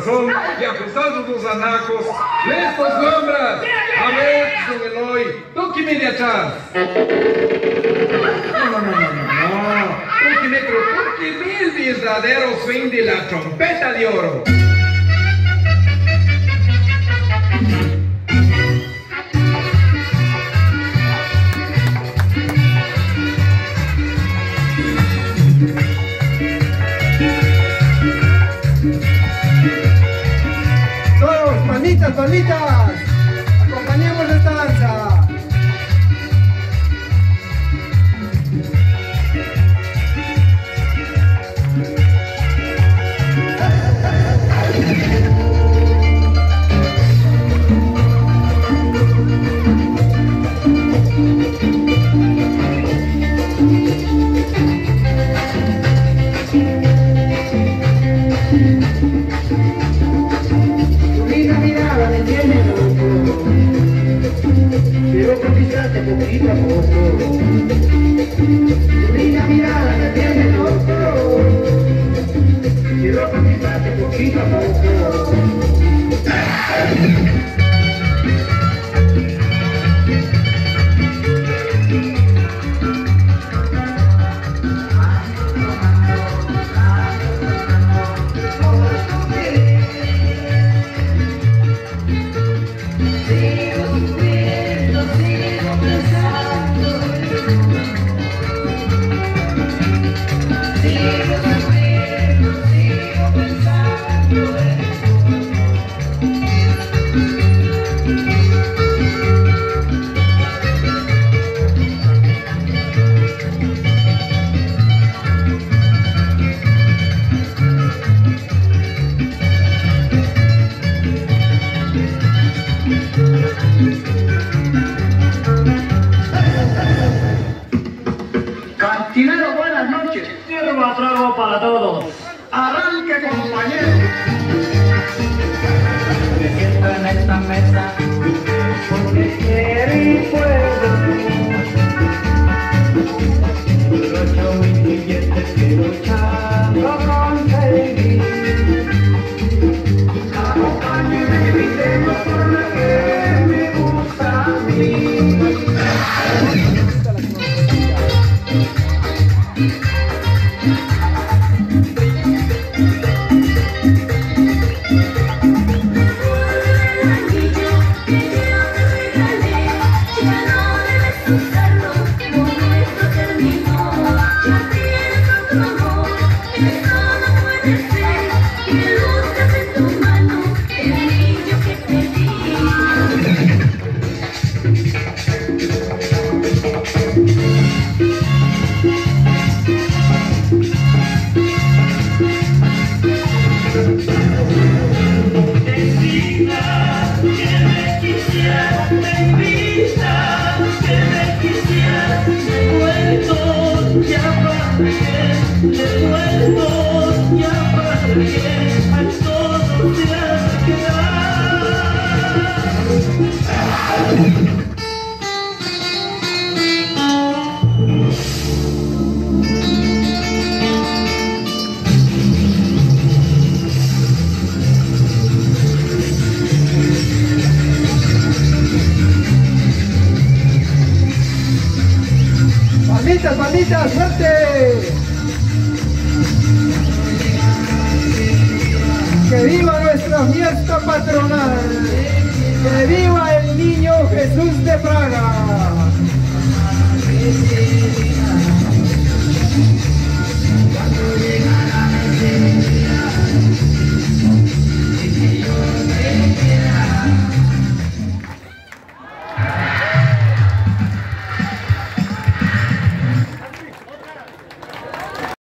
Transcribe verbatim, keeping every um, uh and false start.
corazón y ajustados los anacos, listos sombras. A ver, don Eloy, tú que me de atrás. No, no, no, no, no, no. Tú que me creo, tú que me el verdadero swing de la trompeta de oro. Palmitas, palmitas, acompañemos esta danza. Quiero conquistarte poquito a poco. Tu linda mirada me tiene loco. Quiero conquistarte poquito a poco. Cantinero, buenas noches. Sirva trago para todos. Arranque, compañero. Me siento en esta mesa porque quiero y puedo. Brocho mis billetes que luchando conseguí. Acompáñeme y brindemos por lo que me gusta a mí. Palmitas, palmitas, suerte. Que viva nuestra fiesta patronal. Que viva el niño Jesús de Praga.